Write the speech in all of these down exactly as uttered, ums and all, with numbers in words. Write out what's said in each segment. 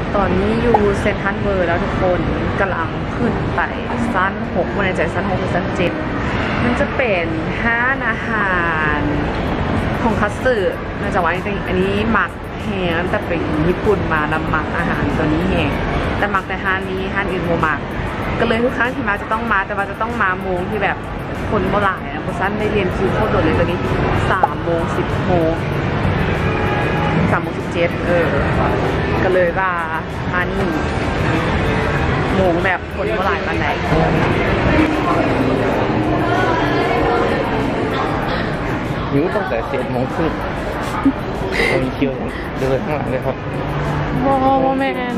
ตอนนี้อยู่เซ็นทรัลเวิลด์แล้วทุกคนกำลังขึ้นไปชั้นหกวันในใจชั้นหกหรือชั้นเจ็ดมันจะเป็นห้านอาหารของคัตสึน่าจะว่าอันนี้หมักแห้งแต่เป็นญี่ปุ่นมาแล้วหมักอาหารตัวนี้แห้งแต่หมักแต่ห้านนี้ห้านอื่นโมหมักก็เลยทุกครั้งที่มาจะต้องมาแต่ว่าจะต้องมาโมงที่แบบคนโบราณนะเพราะฉันได้เรียนคิวโคตรโดดเลยตัวนี้สามโมงสิบโมงสามโมงสิบเจ็ดเออก็เลยว่ามานี่โมงแบบคนโบราณมาไหนอยู่ตั้งแต่เจ็ดโมงครึ่งมีคิวเดินข้างหลังเลยครับโอ้โหแมน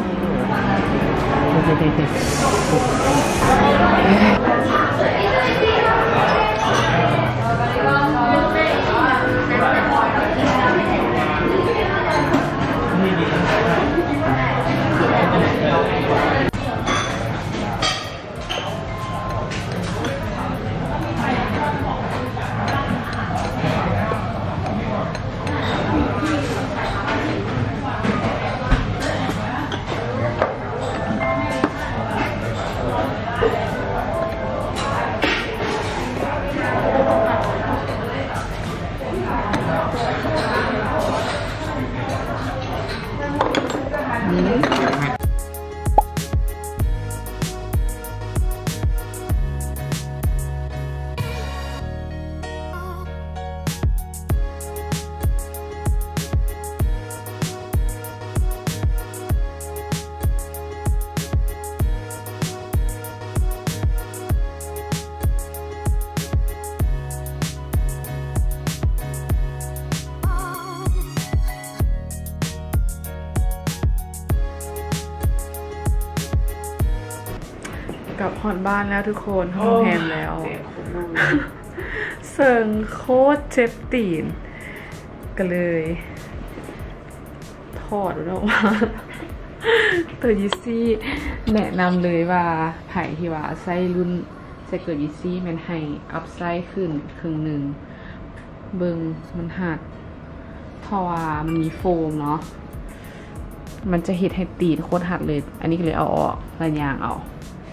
กลับผ่อนบ้านแล้วทุกคนห้องแฮมแล้วเสิร์งโคตรเจ็บตีนก็เลยทอดออกมาเตอร์ยิซี่แนะนำเลยว่าไผ่ที่ว่าไส้รุ่นไส้เกิดยิซี่มันให้อัพไซด์ขึ้นครึ่งหนึ่งเบิงมันหักเพราะว่ามันมีโฟมเนาะมันจะเห็ดให้ตีนโคตรหักเลยอันนี้ก็เลยเอาออกระยางเอา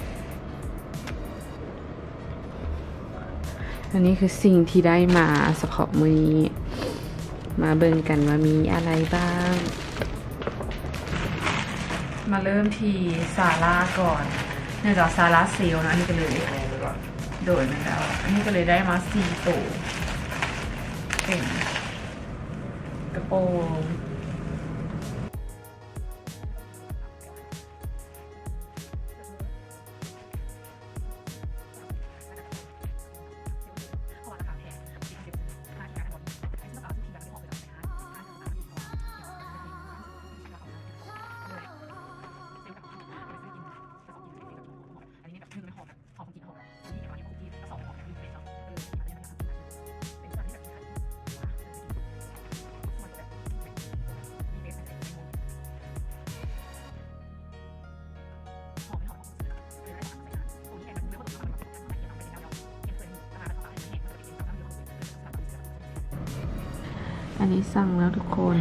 อันนี้คือสิ่งที่ได้มาเฉพาะมือนี้มาเบิ่งกันว่ามีอะไรบ้างมาเริ่มที่ซาร่าก่อนเนื่องจากซาร่าเซลนะอันนี้ก็เลยโดยมันแล้วอันนี้ก็เลยได้มาสี่ตัวเป็นกระโปรงอันนี้สั่งแล้วทุกคน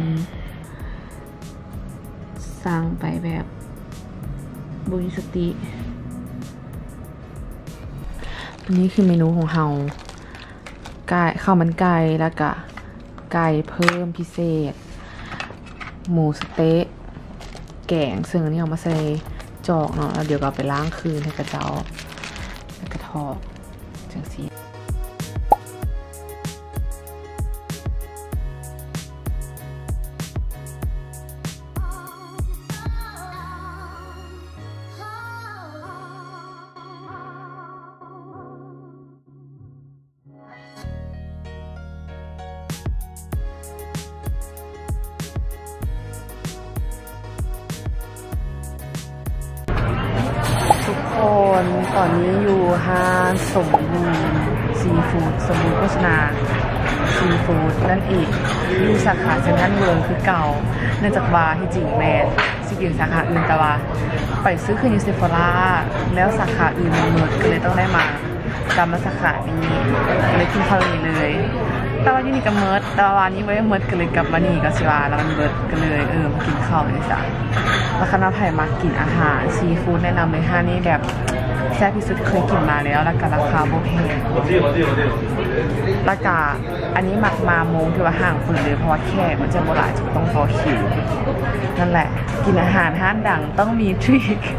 สั่งไปแบบบริสติอันนี้คือเมนูของเราไก่ข้าวมันไก่แล้วก็ไก่เพิ่มพิเศษหมูสเต๊ะแกงซึ่งอันนี้เอามาใส่จอกเนาะแล้วเดี๋ยวก็ไปล้างคืนให้กระเจ้าแล้วก็ทอดจังสีทุกคนตอนนี้อยู่ห้างสมบูรณ์ซีฟู้ดสมบูรณ์โฆษณาซีฟู้ดนั่นเองอยู่สาขาเซ็นทรัลเวิลด์คือเก่าเนื่องจากว่าที่จริงแมนสิกินสาขาอื่นแต่ว่าไปซื้อคืนยูเซฟอร่าแล้วสาขาอื่นมันหมดก็เลยต้องได้มา ตามมาสาขานี้เลยกินข้าวนี้เลยแต่ว่าที่นี่ก็เมิร์ดแต่ว่าวันนี้ไม่ได้เมิร์ดกันเลยกลับมานี่ก็ชิวาแล้วมันเมิร์ดกันเลยเออมากินข้าวเลยจ้ะแล้วคณะไผ่มากินอาหารซีฟู้ดแนะนำเลยห้านี่แบบแซ่บที่สุดเคยกินมาแล้วแล้วก็ราคาโบแพงแล้วก็อันนี้มักมาโมงที่ว่าห่างฝืนเลยเพราะว่าแค่มันจะโบราณจะต้องต่อคิวนั่นแหละกินอาหารห้านดังต้องมีทริค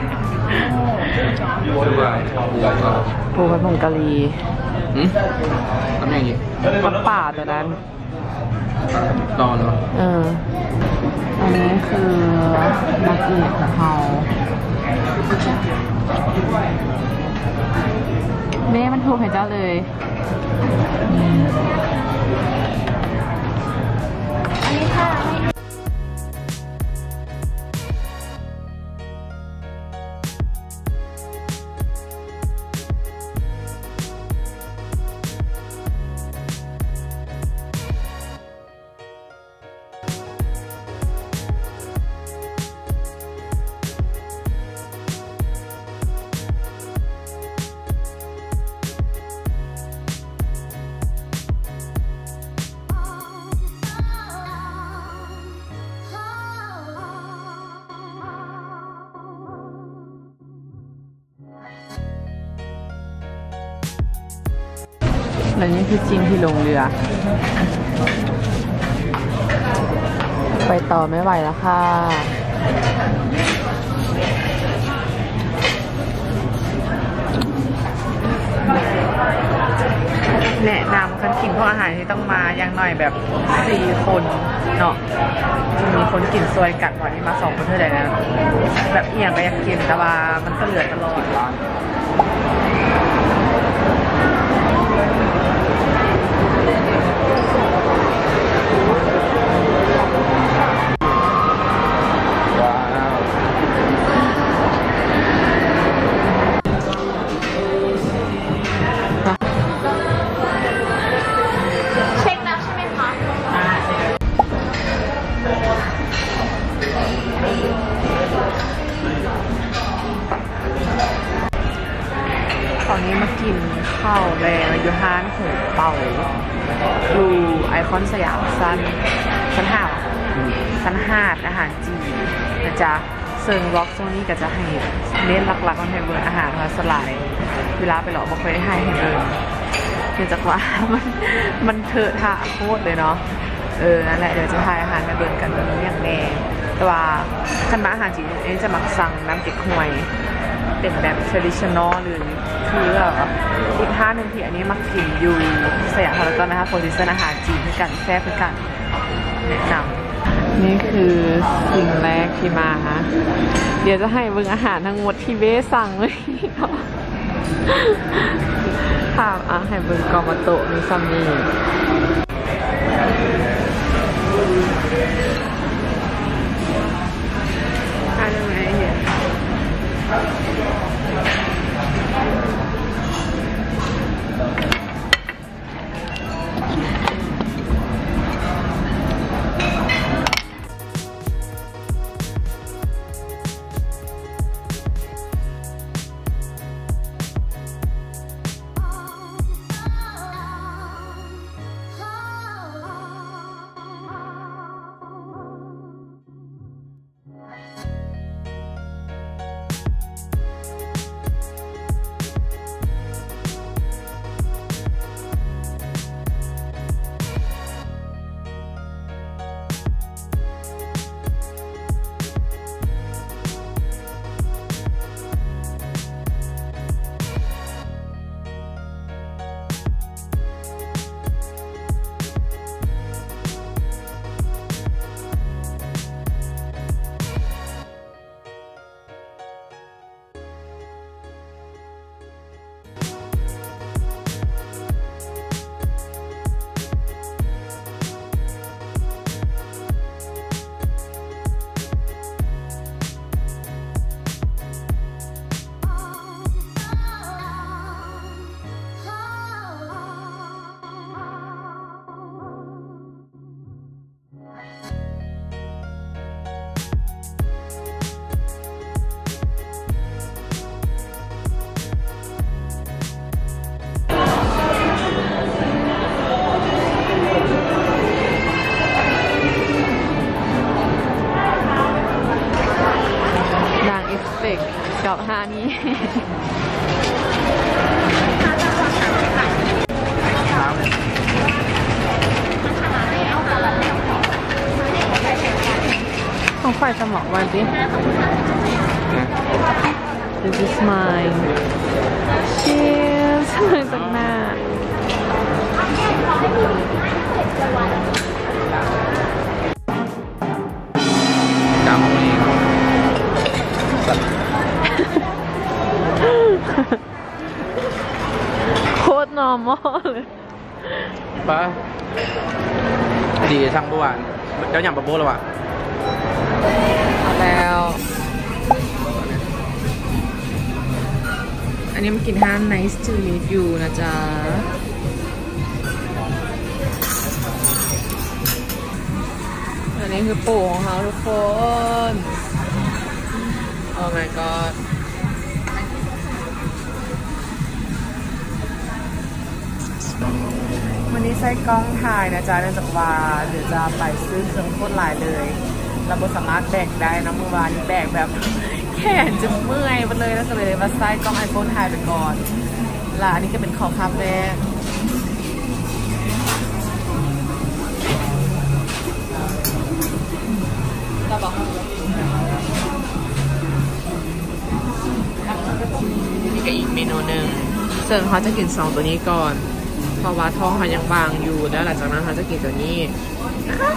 ปูผัดผงกะหรี่อืมทำยังไงผักป่าตัวนั้นรอเนาะเอออันนี้คือนักเอกของเขาเม่มันถูกให้เจ้าเลยอันนี้ค่ะแล้วนี่คือจริงที่ลงเรือไปต่อไม่ไหวแล้วค่ะแนะนำคันกินพวกอาหารที่ต้องมาอย่างหน่อยแบบสี่คนเนาะมีคนกินซวยกัดวันนี้มาสองคนเท่าไหร่นะแบบเอียงก็อยากกินแต่ว่ามันก็เหลือตลอดตอนนี้มากินข้าวแรงยูฮานหูเป่าดูไอคอนสยามซันชั้นห้าชั้นห้าอาหารจีนนะจ๊ะเซิงร็อกตรงนี้ก็จะให้เน้นหลักๆมันให้เบอร์อาหารมาสลายเวลาไปหลอกบอกเคยให้ให้เดินเนื่องจากว่ามันมันเถอะท่าโคตรเลยเนาะเออนั่นแหละเดี๋ยวจะทายอาหารมาเดินกันอย่างแน่แต่ว่าคันมาอาหารจีนเอ๊จะมักสั่งน้ำเก๊กฮวยเป็นแบบ traditional หรือคือแบบอีกท่าหนึ่งที่อันนี้มักกินอยู่สยามพารากอนนะคะโปรดิวเซอร์อาหารจีนเพื่อกันแซ่บเพื่อกันแนะนำนี่คือสิ่งแรกที่มาเดี๋ยวจะให้เบิ่งอาหารทั้งหมดที่เบ้สั่งเลยค่ะอ่ะให้เบิ่งกอมาโตะมีซัมมี่อ่านไหมเนี่ยฟกกับฮานี้ของฝ่ายสมองวันสิ This is mine Cheers ตรงหน้าจำเองโคตร normal เลยป้าดีช่างเมื่อวานเจ้าหยำปะโบ้แล้วอ่ะแล้ว อันนี้มากินห้าง Nice to meet you นะจ๊ะ อันนี้คือปู่ของเขาทุกคน Oh my god วันนี้ใช้กล้องถ่ายนะจ๊ะเนื่องจากว่าเดี๋ยวจะไปซื้อเครื่องโคตรหลายเลยเราไม่สามารถแบกได้นะเมื่อวานนี้แบกแบบแขนจะเมื่อยไปเลยแล้วก็เลยมาใช้กล้องไอโฟนถ่ายไปก่อนแล้วอันนี้ก็เป็นของคาเฟ่เราบอกนี่ก็อีกเมนูหนึ่งส่วนเขาจะกินสองตัวนี้ก่อนเพราะว่าท้องเขายังบางอยู่แล้วหลังจากนั้นเขาจะกินตัวนี้นะคะ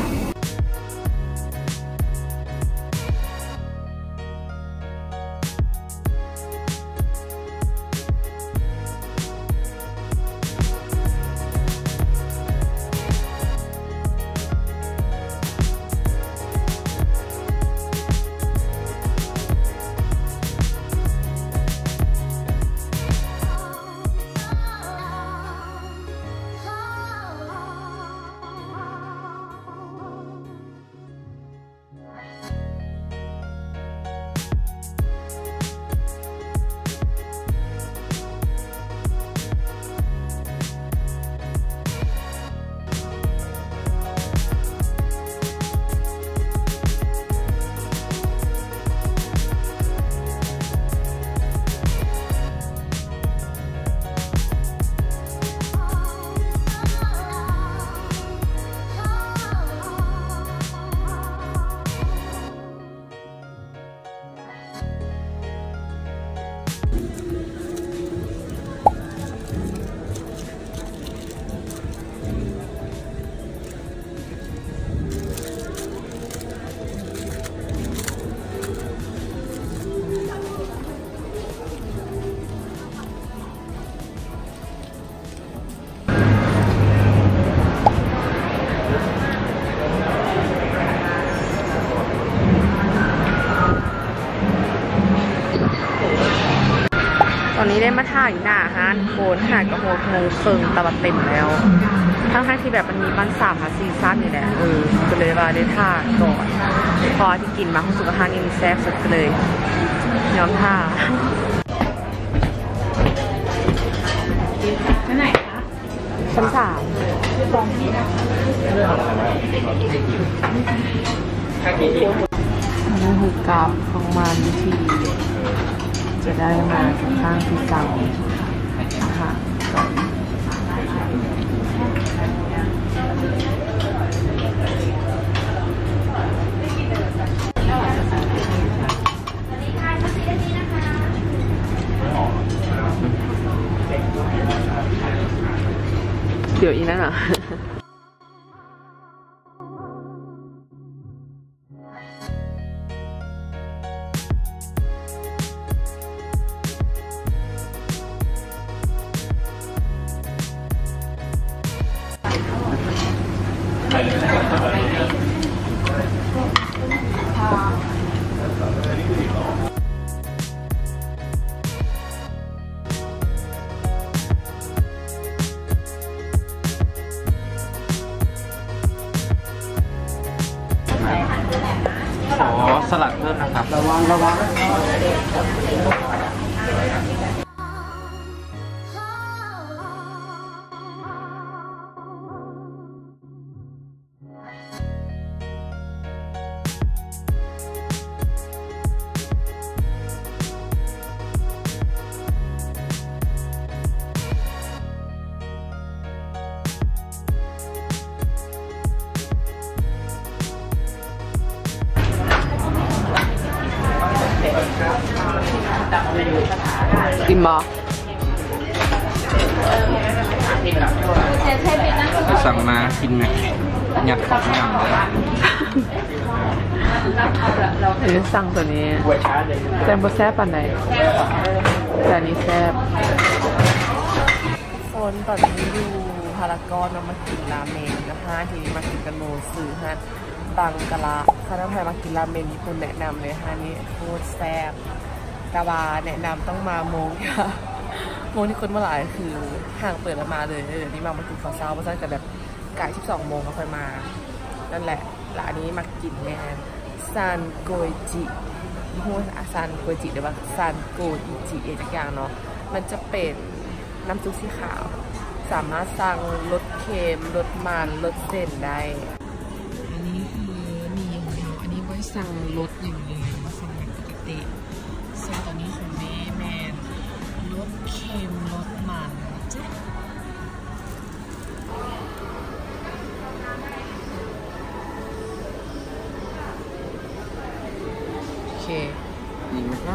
ตอนนี้ได้มาถ่ายหน้าฮานโคนถ่ายกระโหกงงเคิงตะวันเต็มแล้วทั้งๆที่แบบมันมีบ้านสามหาซีซั่นนี่แหละเออก็เลยว่าได้ถ่ายก่อนพอที่กินมาของสุขภาพนี่มีแซ่บสุดเลยยอมท่าที่ไหนคะชั้นสามตรงนี้นะนี่คือกราฟของมันที่จะได้มาข้างที่สั่งนะคะเดี๋ยวอีกนั่นเหรอขอสลัดเพิ่มนะครับระวังระวังกินบอก็สั่งมากินไหมหยัดของยำเลยเออสั่งตัวนี้แซมโบแซ่บปันไหนแต่นี้แซ่บโซนตอนนี้อยู่พารากอนเรามากินราเมงนะคะทีนี้มากินกันโมสื่อฮะบังกะละคณะแพรมากินราเมงมีคนแนะนำเลยฮะนี่โคตรแซ่บกาบาแนะนำต้องมาโมงค่ะโมงที่คนเมื่อไหร่คือห่างเปิดแล้วมาเลยเดี๋ยวนี้มามากินข้าวเช้าเพราะฉะนั้นจะแบบไก่สิบสองโมงก็ค่อยมานั่นแหละร้านนี้มากินแน่ซันโกยจิพูดซันโกยจิหรือว่าซันโกอิจิเองทุกอย่างเนาะมันจะเป็นน้ำซุปสีขาวสามารถสั่งรสเค็มรสมันรสเส้นได้อันนี้คือมีอย่างเดียวอันนี้ไว้สั่งรสอย่างเดียวมาสั่งแบบปกติซึ่งตอนนี้ของแม่แมนรสเค็มรสมันจ้ะโอเคดีมาก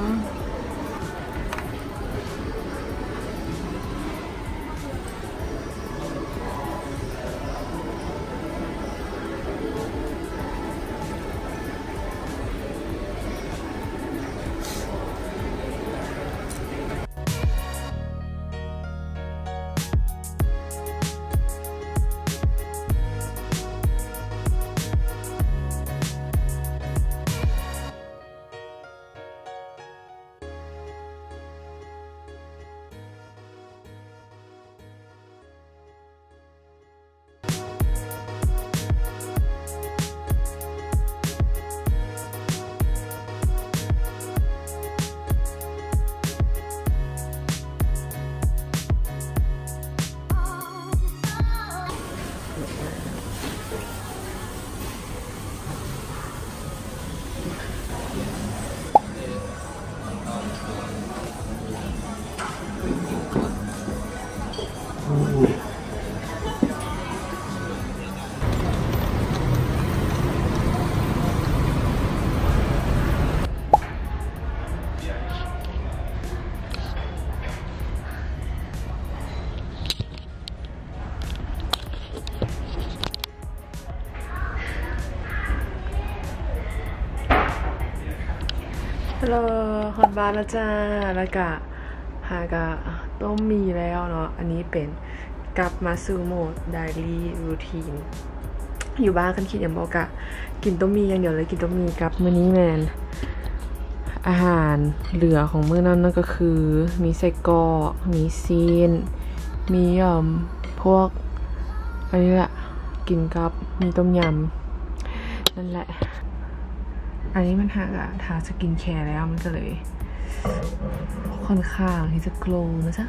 ฮัลโหลฮอนบ้านแล้วจ้าแล้วก็หากะต้มมีแล้วเนาะอันนี้เป็นกลับมาสู่โหมดไดรี่รูทีนอยู่บ้านคันคิดอย่างบอกกะกินต้มมีอย่างเดียวเลยกินต้มมีกับมื้อนี้แมนอาหารเหลือของมื้อนั้นนั่นก็คือมีไส้กรอกมีซีนมีอ่อมพวกอันนี้แหละกินกับมีต้มยำนั่นแหละอันนี้มันหากอะทาสกินแคร์แล้วมันก็เลยค่อนข้างที่จะโกลว์นะจ๊ะ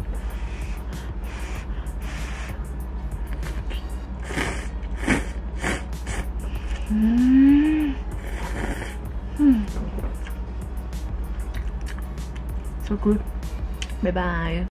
อืมอืม so good bye bye